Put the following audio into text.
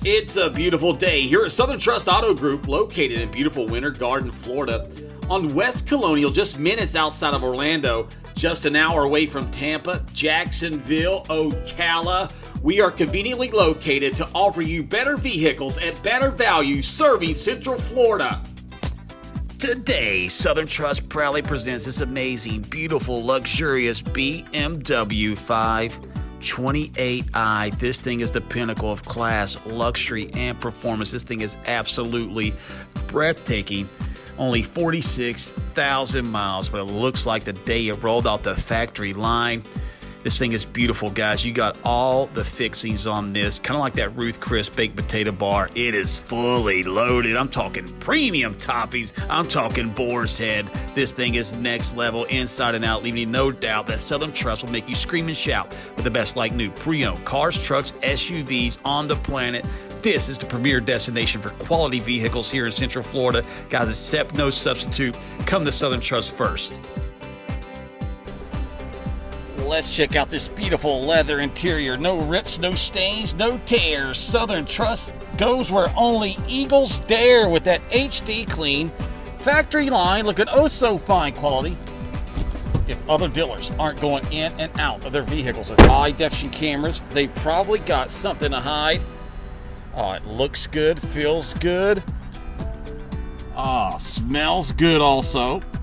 It's a beautiful day here at Southern Trust Auto Group, located in beautiful Winter Garden, Florida, on West Colonial, just minutes outside of Orlando, just an hour away from Tampa, Jacksonville, Ocala. We are conveniently located to offer you better vehicles at better value, serving Central Florida. Today, Southern Trust proudly presents this amazing, beautiful, luxurious BMW 528i. This thing is the pinnacle of class, luxury, and performance. This thing is absolutely breathtaking. Only 46,000 miles, but it looks like the day it rolled out the factory line. This thing is beautiful, guys. You got all the fixings on this, kind of like that Ruth Chris baked potato bar. It is fully loaded. I'm talking premium toppings. I'm talking boar's head. This thing is next level inside and out, leaving you no doubt that Southern Trust will make you scream and shout with the best like new pre-owned cars, trucks, SUVs on the planet. This is the premier destination for quality vehicles here in Central Florida. Guys, accept no substitute. Come to Southern Trust first. Let's check out this beautiful leather interior. No rips, no stains, no tears. Southern Trust goes where only eagles dare with that HD clean factory line, looking oh so fine quality. If other dealers aren't going in and out of their vehicles with high definition cameras, they probably got something to hide. Oh, it looks good, feels good. Ah, smells good also.